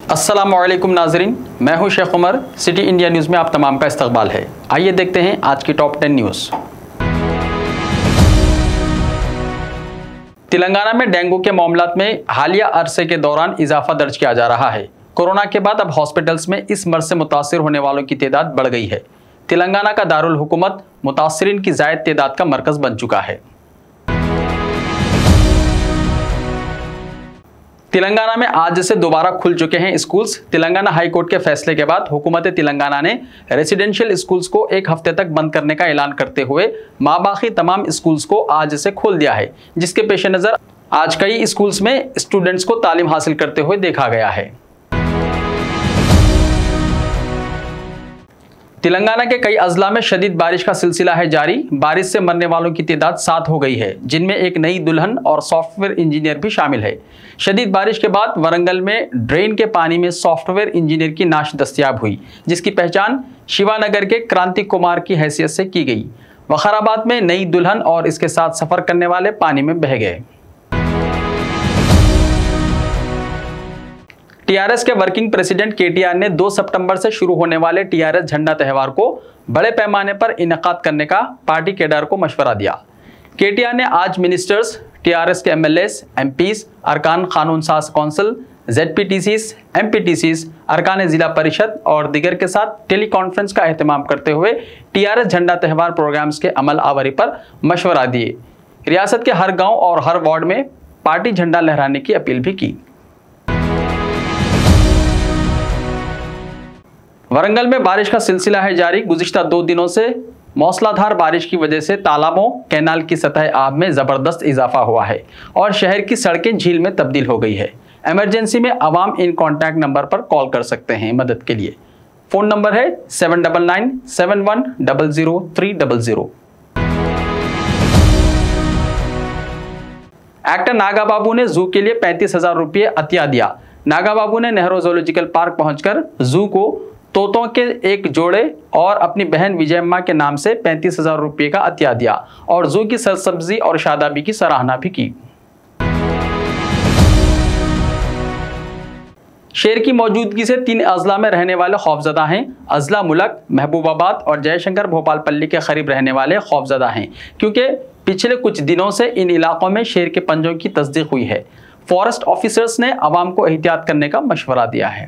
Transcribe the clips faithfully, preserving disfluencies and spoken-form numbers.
अस्सलामुअलैकुम नाजरीन, मैं हूं Sheikh Umar. City India news में आप तमाम का इस्तकबाल है। आइए देखते हैं आज की टॉप टेन न्यूज़। तेलंगाना में डेंगू के मामलात में हालिया अरसे के दौरान इजाफा दर्ज किया जा रहा है। कोरोना के बाद अब हॉस्पिटल्स में इस मर्ज से मुतासिर होने वालों की तादाद बढ़ गई है। तेलंगाना का दारुल हुकूमत मुतासिरीन की जायद तादाद का मरकज़ बन चुका है। तेलंगाना में आज से दोबारा खुल चुके हैं स्कूल्स। तेलंगाना हाई कोर्ट के फैसले के बाद हुकूमत तेलंगाना ने रेसिडेंशियल स्कूल्स को एक हफ्ते तक बंद करने का ऐलान करते हुए माबाकी तमाम स्कूल्स को आज से खोल दिया है, जिसके पेश नज़र आज कई स्कूल्स में स्टूडेंट्स को तालीम हासिल करते हुए देखा गया है। तेलंगाना के कई अजला में शदीद बारिश का सिलसिला है जारी। बारिश से मरने वालों की तादाद सात हो गई है, जिनमें एक नई दुल्हन और सॉफ्टवेयर इंजीनियर भी शामिल है। शदीद बारिश के बाद वरंगल में ड्रेन के पानी में सॉफ्टवेयर इंजीनियर की नाश दस्तयाब हुई, जिसकी पहचान शिवानगर के क्रांति कुमार की हैसियत से की गई। वखाराबाद में नई दुल्हन और इसके साथ सफर करने वाले पानी में बह गए। टीआरएस के वर्किंग प्रेसिडेंट केटीआर ने दो सितंबर से शुरू होने वाले टीआरएस झंडा त्यौहार को बड़े पैमाने पर इनेकाद करने का पार्टी कैडर को मशवरा दिया। केटीआर ने आज मिनिस्टर्स, टीआरएस के एमएलएस, एमपीस, अरकान कानून साज कौंसिल, जेडपीटीसीस, एमपीटीसीस, अरकान जिला परिषद और दिगर के साथ टेली कॉन्फ्रेंस का एहतमाम करते हुए टीआरएस झंडा त्यौहार प्रोग्राम्स के अमल आवरी पर मशवरा दिए। रियासत के हर गाँव और हर वार्ड में पार्टी झंडा लहराने की अपील भी की। वरंगल में बारिश का सिलसिला है जारी। गुज़िश्ता दो दिनों से मौसलाधार बारिश की वजह से तालाबों, कैनाल की सतह आब में ज़बरदस्त इजाफा हुआ है और शहर की सड़कें झील में तब्दील हो गई है। इमरजेंसी में आवाम इन कॉन्टैक्ट नंबर पर कॉल कर सकते हैं मदद के लिए। फ़ोन नंबर है seven double nine seven one double zero three double zero. Actor Naga Babu ने जू के लिए पैंतीस हजार रुपये अतिया दिया। नागा बाबू ने नेहरू ज़ूलॉजिकल पार्क पहुंचकर जू को तोतों के एक जोड़े और अपनी बहन विजयम्मा के नाम से पैंतीस हजार रुपये का अतिया दिया और जू की सरसब्जी और शादाबी की सराहना भी की। शेर की मौजूदगी से तीन अजला में रहने वाले खौफजदा हैं। अजला मुलक, महबूबाबाद और जयशंकर भोपालपल्ली के करीब रहने वाले खौफजदा हैं, क्योंकि पिछले कुछ दिनों से इन इलाकों में शेर के पंजों की तस्दीक हुई है। फॉरेस्ट ऑफिसर्स ने आवाम को एहतियात करने का मशवरा दिया है।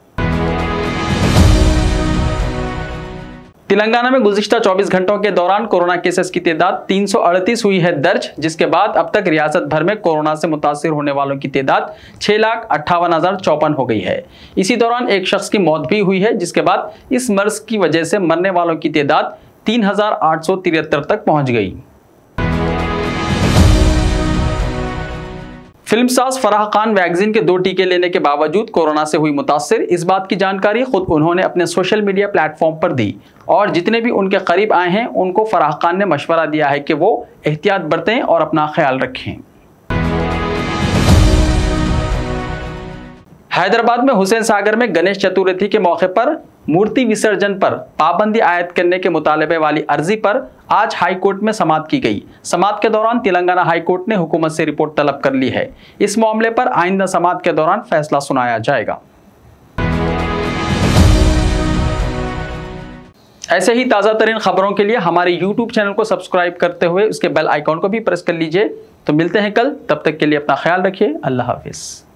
तेलंगाना में गुज़िश्ता चौबीस घंटों के दौरान कोरोना केसेस की तादाद तीन सौ अड़तीस हुई है दर्ज, जिसके बाद अब तक रियासत भर में कोरोना से मुतासिर होने वालों की तादाद छह लाख अट्ठावन हजार चौपन हो गई है। इसी दौरान एक शख्स की मौत भी हुई है, जिसके बाद इस मर्ज की वजह से मरने वालों की तादाद तीन हजार आठ सौ तिहत्तर तक पहुंच गई। फिल्मसाज फराह खान वैक्सीन के दो टीके लेने के बावजूद कोरोना से हुई मुतासिर। इस बात की जानकारी खुद उन्होंने अपने सोशल मीडिया प्लेटफॉर्म पर दी और जितने भी उनके करीब आए हैं उनको फराह खान ने मशवरा दिया है कि वो एहतियात बरतें और अपना ख्याल रखें। हैदराबाद में हुसैन सागर में गणेश चतुर्थी के मौके पर मूर्ति विसर्जन पर पाबंदी आयद करने के मुतालबे वाली अर्जी पर आज हाई कोर्ट में समाअत की गई। समाअत के दौरान तेलंगाना हाई कोर्ट ने हुकूमत से रिपोर्ट तलब कर ली है। इस मामले पर आइंदा समाअत के दौरान फैसला सुनाया जाएगा। ऐसे ही ताज़ा तरीन खबरों के लिए हमारे यूट्यूब चैनल को सब्सक्राइब करते हुए उसके बेल आइकॉन को भी प्रेस कर लीजिए। तो मिलते हैं कल, तब तक के लिए अपना ख्याल रखिए। अल्लाह हाफिज़।